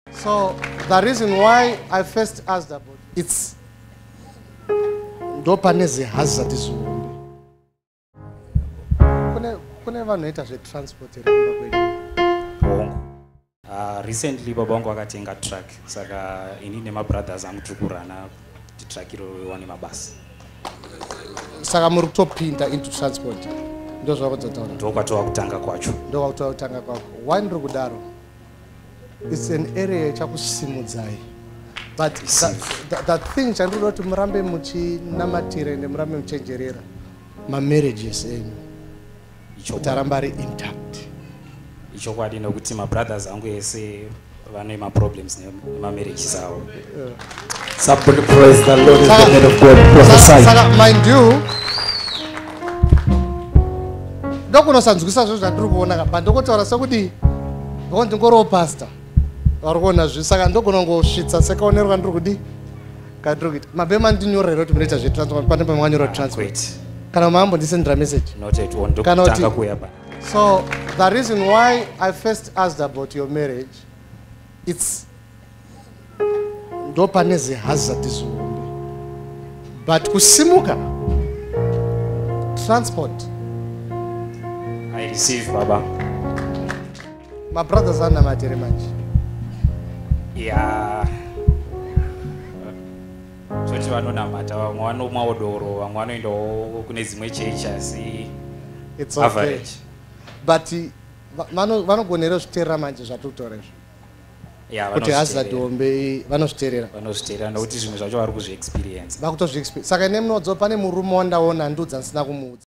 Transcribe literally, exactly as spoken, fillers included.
So the reason why I first asked about it's ndopaneze hazard zihombe. Kune kune vanhu noita zvetransport remba kwedu. Bongo. Uh, recently baba wangu akatenga truck saka ini nema brothers amutukurana truck iro wane mabasi. Saka muri kutopinda into transport. Ndo zvakudzotaura. Ndo kwatova kutanga kwacho. Ndo kwatova kutanga kwako. Why ndiri kudaro? It's an area chakusimudzai. But that, that, that thing chandiri kuti murambe muchinamatira ende murambe muchenjerera ma marriages enyu. Kuti arambe ari intact. Icho kwadi nokuti ma brothers angu ese vane ma problems nema marriages awo. Somebody praise the Lord is the man of God prophesy. Saka mind you ndokunosanzwisa zvo zvandiri kuona kapa ndokotaura sekuti ngokuti ngoro pastor vari kuona zvi saka ndokunongosvitsa sekaonerwa ndiri kudi kandiri kuita mabema ndinyorera kuti munoita zvetransport pane pamwanyora transport kana mambo ndisendera message kana kuti. So the reason why I first asked about your marriage it's ndopaneze hazard zihombe but kusimuka transport I receive baba. My brothers are not very much. Yeah. So you know namata wano maodoro wano indo kune zimwe churches. It's okay. But vano vanogonera zviterera manje zvatutorezvo. Yeah, kuti hazard hombe vanosviterera. Vanosviterera nokuti zvimwe zvacho vari kuzvi experience. Vakutozvi experience. Saka nemunodzopa pane murume wandaona ndudza nsina kumuudza.